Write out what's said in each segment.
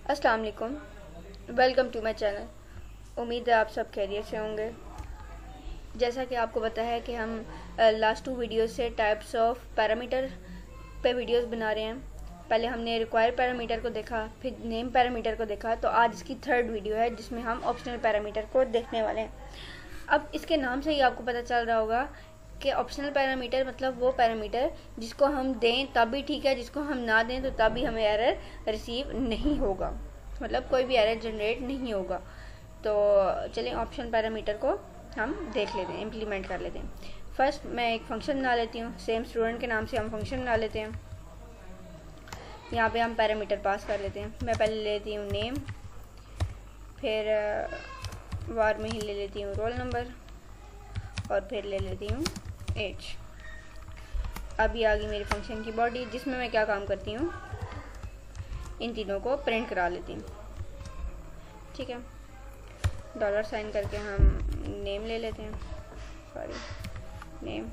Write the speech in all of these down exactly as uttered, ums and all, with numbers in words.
अस्सलाम वालेकुम, welcome to my channel. उम्मीद है आप सब खैरियत से होंगे। जैसा कि आपको पता है कि हम लास्ट टू वीडियोस से टाइप्स ऑफ पैरामीटर पे वीडियोस बना रहे हैं। पहले हमने रिक्वायर्ड पैरामीटर को देखा, फिर नेम पैरामीटर को देखा, तो आज इसकी थर्ड वीडियो है जिसमें हम ऑप्शनल पैरामीटर को देखने वाले हैं। अब इसके नाम से ही आपको पता चल रहा होगा कि ऑप्शनल पैरामीटर मतलब वो पैरामीटर जिसको हम दें तब भी ठीक है, जिसको हम ना दें तो तब भी हमें एरर रिसीव नहीं होगा, मतलब कोई भी एरर जनरेट नहीं होगा। तो चलिए ऑप्शनल पैरामीटर को हम देख लेते हैं, इम्प्लीमेंट कर लेते हैं। फर्स्ट मैं एक फंक्शन बना लेती हूँ, सेम स्टूडेंट के नाम से हम फंक्शन बना लेते हैं। यहाँ पे हम पैरामीटर पास कर लेते हैं। मैं पहले लेती हूँ नेम, फिर वार में ही ले लेती हूँ रोल नंबर, और फिर ले लेती हूँ एज। अभी आ गई मेरी फंक्शन की बॉडी, जिसमें मैं क्या काम करती हूँ, इन तीनों को प्रिंट करा लेती हूँ। ठीक है, डॉलर साइन करके हम नेम ले लेते हैं, सॉरी नेम,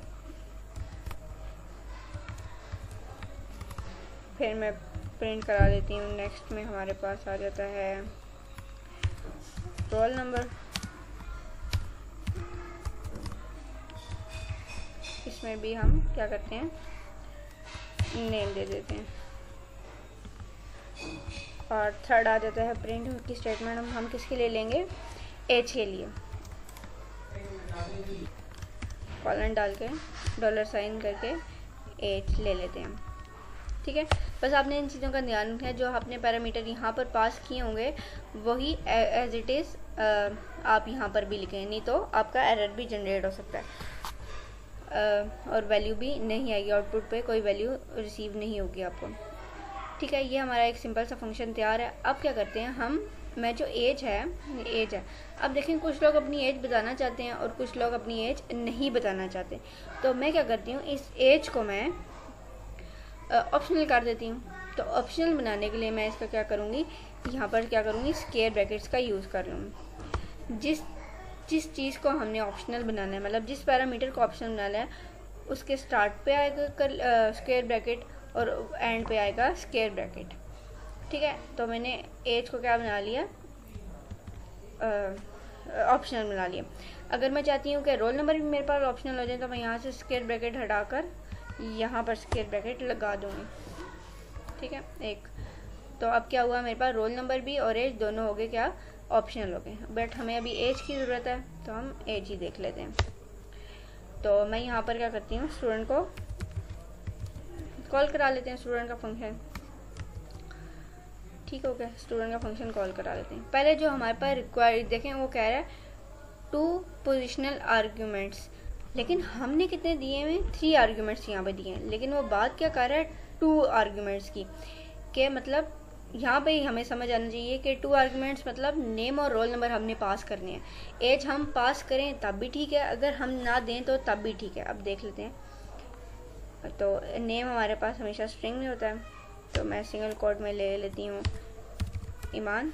फिर मैं प्रिंट करा लेती हूँ। नेक्स्ट में हमारे पास आ जाता है रोल नंबर, इसमें भी हम क्या करते हैं, नेम दे देते हैं। और थर्ड आ जाता है प्रिंट की स्टेटमेंट, हम, हम किसके लिए लेंगे, एज के लिए। कॉलन डाल के डॉलर साइन करके एज ले लेते हैं। ठीक है, बस आपने इन चीज़ों का ध्यान रखना है। जो आपने पैरामीटर यहाँ पर पास किए होंगे वही एज इट इज़ आप यहाँ पर भी लिखें, नहीं तो आपका एरर भी जनरेट हो सकता है Uh, और वैल्यू भी नहीं आएगी, आउटपुट पे कोई वैल्यू रिसीव नहीं होगी आपको। ठीक है, ये हमारा एक सिंपल सा फंक्शन तैयार है। अब क्या करते हैं हम, मैं जो एज है एज है अब देखें, कुछ लोग अपनी एज बताना चाहते हैं और कुछ लोग अपनी एज नहीं बताना चाहते। तो मैं क्या करती हूँ, इस एज को मैं ऑप्शनल कर देती हूँ। तो ऑप्शनल बनाने के लिए मैं इसका क्या करूँगी, यहाँ पर क्या करूँगी, स्क्वायर ब्रैकेट्स का यूज़ कर लूँगी। जिस जिस चीज़ को हमने ऑप्शनल बनाना है, मतलब जिस पैरामीटर को ऑप्शनल बनाना है, उसके स्टार्ट पे आएगा स्क्वायर ब्रैकेट और एंड पे आएगा स्क्वायर ब्रैकेट। ठीक है, तो मैंने एज को क्या बना लिया, ऑप्शनल बना लिया। अगर मैं चाहती हूँ कि रोल नंबर भी मेरे पास ऑप्शनल हो जाए तो मैं यहाँ से स्क्वायर ब्रैकेट हटाकर यहाँ पर स्क्वायर ब्रैकेट लगा दूँगी। ठीक है, एक तो अब क्या हुआ, मेरे पास रोल नंबर भी और एज दोनों हो गए क्या, ऑप्शनल हो गए। बट हमें अभी एज की ज़रूरत है तो हम एज ही देख लेते हैं। तो मैं यहाँ पर क्या करती हूँ, स्टूडेंट को कॉल करा लेते हैं, स्टूडेंट का फंक्शन। ठीक हो गया, स्टूडेंट का फंक्शन कॉल करा लेते हैं। पहले जो हमारे पास रिक्वायर्ड देखें, वो कह रहा है टू पोजिशनल आर्ग्यूमेंट्स, लेकिन हमने कितने दिए हुए, थ्री आर्ग्यूमेंट्स यहाँ पे दिए हैं। लेकिन वो बात क्या कर रहा है, टू आर्ग्यूमेंट्स की, के मतलब यहाँ पे हमें समझ आना चाहिए कि टू आर्गुमेंट्स मतलब नेम और रोल नंबर हमने पास करने हैं। एज हम पास करें तब भी ठीक है, अगर हम ना दें तो तब भी ठीक है। अब देख लेते हैं। तो नेम हमारे पास हमेशा स्ट्रिंग में होता है, तो मैं सिंगल कोट में ले लेती हूँ ईमान।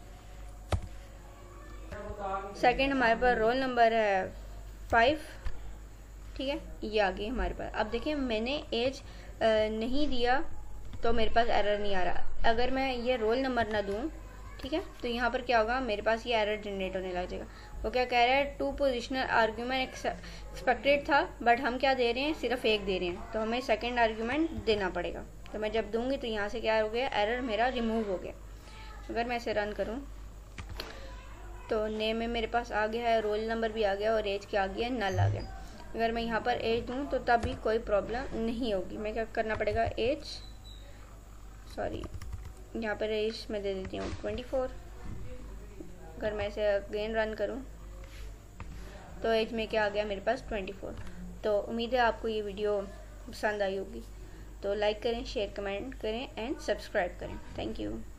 सेकंड हमारे पास रोल नंबर है फाइव। ठीक है, ये आ गई हमारे पास। अब देखिए मैंने एज नहीं दिया तो मेरे पास एरर नहीं आ रहा। अगर मैं ये रोल नंबर ना दूं, ठीक है, तो यहाँ पर क्या होगा, मेरे पास ये एरर जनरेट होने लग जाएगा। वो क्या कह रहा है, टू पोजिशनल आर्ग्यूमेंट एक्सपेक्टेड था, बट हम क्या दे रहे हैं, सिर्फ एक दे रहे हैं, तो हमें सेकंड आर्ग्यूमेंट देना पड़ेगा। तो मैं जब दूंगी तो यहाँ से क्या हो गया, एरर मेरा रिमूव हो गया। अगर मैं इसे रन करूँ तो नेम में मेरे पास आ गया है, रोल नंबर भी आ गया और एज क्या आ गया, नल आ गया। अगर मैं यहाँ पर एज दूँ तो तब भी कोई प्रॉब्लम नहीं होगी। मैं क्या करना पड़ेगा, एज सॉरी यहाँ पर एज में दे देती हूँ ट्वेंटी फोर। अगर मैं इसे अगेन रन करूँ तो एज में क्या आ गया, मेरे पास ट्वेंटी फोर। तो उम्मीद है आपको ये वीडियो पसंद आई होगी। तो लाइक करें, शेयर कमेंट करें एंड सब्सक्राइब करें। Thank you.